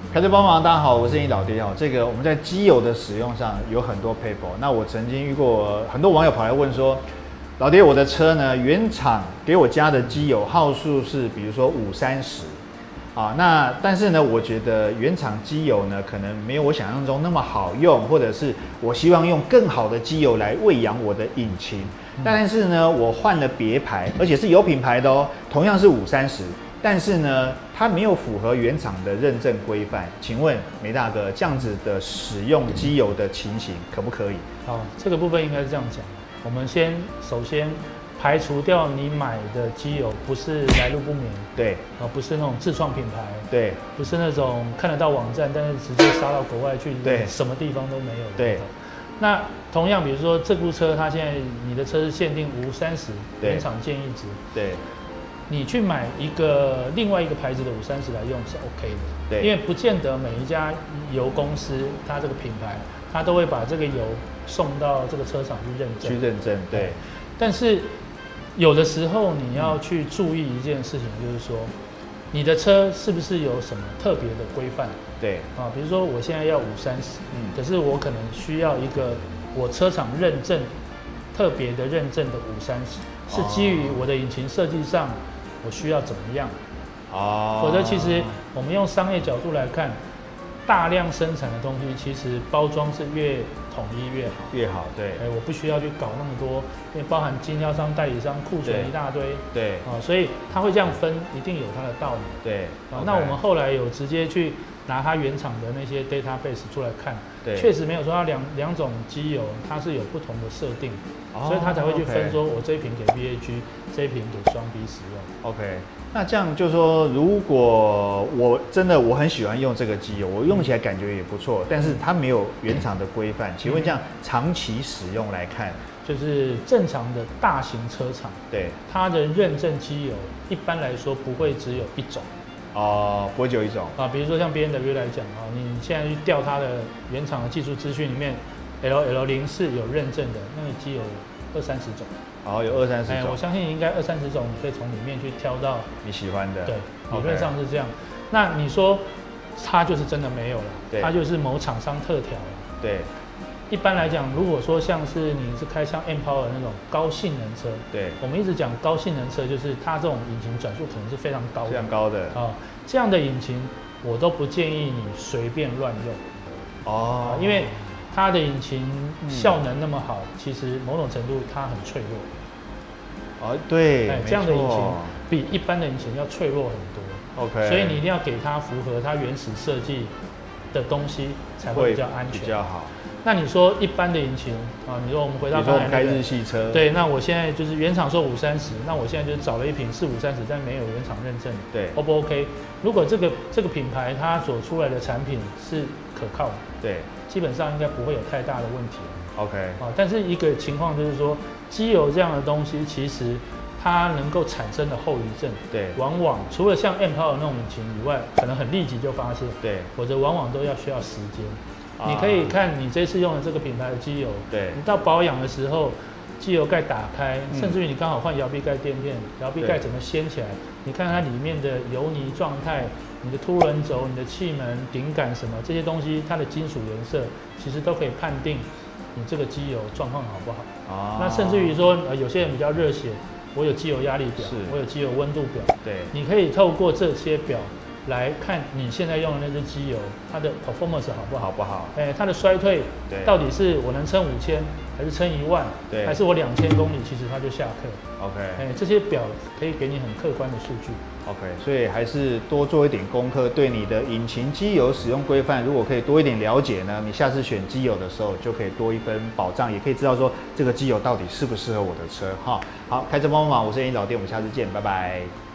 开车帮忙，大家好，我是你老爹哦。这个我们在机油的使用上有很多 paper。那我曾经遇过很多网友跑来问说，老爹，我的车呢，原厂给我加的机油号数是比如说530啊，但是呢，我觉得原厂机油呢，可能没有我想象中那么好用，或者是我希望用更好的机油来喂养我的引擎。但是呢，我换了别牌，而且是有品牌的哦，同样是530。但是呢，它没有符合原厂的认证规范。请问梅大哥，这样子的使用机油的情形可不可以？ 好，这个部分应该是这样讲。我们首先排除掉你买的机油不是来路不明， 对， 不是那种自创品牌， 对， 不是那种看得到网站，但是直接杀到国外去， 对， 什么地方都没有的。 对。 那同样，比如说这部车，它现在你的车是限定530原厂建议值， 对。 你去买另外一个牌子的530来用是 OK 的， 对， 因为不见得每一家油公司它这个品牌，它都会把这个油送到这个车厂去认证。 对。 但是有的时候你要去注意一件事情，就是说你的车是不是有什么特别的规范？ 对啊，比如说我现在要530，可是我可能需要一个我车厂特别的认证的530，是基于我的引擎设计上。我需要怎么样？否则其实我们用商业角度来看，大量生产的东西，其实包装是越统一越好。对，我不需要去搞那么多，因为包含经销商、代理商库存一大堆。 对， 所以他会这样分，一定有他的道理。 对， 那我们后来有直接去拿它原厂的那些 database 出来看，确实没有说它两种机油它是有不同的设定，所以他才会去分说，我这一瓶给 VAG， 这一瓶给双 B 使用。 OK， 那这样就是说，如果我很喜欢用这个机油，我用起来感觉也不错，但是它没有原厂的规范，请问这样长期使用来看， 就是正常的大型车厂， 对它的认证机油一般来说不会只有一种。 不会只有一种啊，比如说像 BMW 来讲啊，你现在去调它的原厂的技术资讯里面 ，LL04有认证的那个机油20-30种。 有20-30种。 我相信应该20-30种，你可以从里面去挑到你喜欢的。 对，理论上是这样。那你说它就是真的没有了，它就是某厂商特调了。 对。 一般来讲，如果说像是你是开像 M-Power 那种高性能车， 对， 我们一直讲高性能车，就是它这种引擎转速可能是非常高的，这样的引擎我都不建议你随便乱用，因为它的引擎效能那么好，其实某种程度它很脆弱， 对， 这样的引擎比一般的引擎要脆弱很多 ，OK， 所以你一定要给它符合它原始设计的东西才会比较安全， 比较好。 那你说一般的引擎你说我们回到刚才开日系车， 对，那我现在就是原厂说530，那我现在就找了一瓶是530，但没有原厂认证， 对 ，O 不 OK？如果这个品牌它所出来的产品是可靠的， 对， 基本上应该不会有太大的问题 ，OK， 但是一个情况就是说，机油这样的东西其实它能够产生的后遗症， 对， 往往除了像 M-Power 那种引擎以外，可能很立即就发现， 对， 否则往往都要需要时间。你可以看你这次用的这个品牌的机油， 对， 你到保养的时候，机油盖打开，甚至于你刚好换摇臂盖垫片，摇臂盖整个掀起来，你看它里面的油泥状态，你的凸轮轴、你的气门、顶杆什么这些东西，它的金属颜色，其实都可以判定你这个机油状况好不好。那甚至于说，有些人比较热血，我有机油压力表，我有机油温度表， 对， 你可以透过这些表来看你现在用的那支机油，它的 performance 好不好？它的衰退到底是我能撑5000，还是撑10000，还是我2000公里其实它就下课 ？OK， 这些表可以给你很客观的数据。 OK， 所以还是多做一点功课，对你的引擎机油使用规范，如果可以多一点了解呢，你下次选机油的时候就可以多一分保障，也可以知道说这个机油到底适不适合我的车哈。好，开车帮帮忙，我是老爹，我们下次见，拜拜。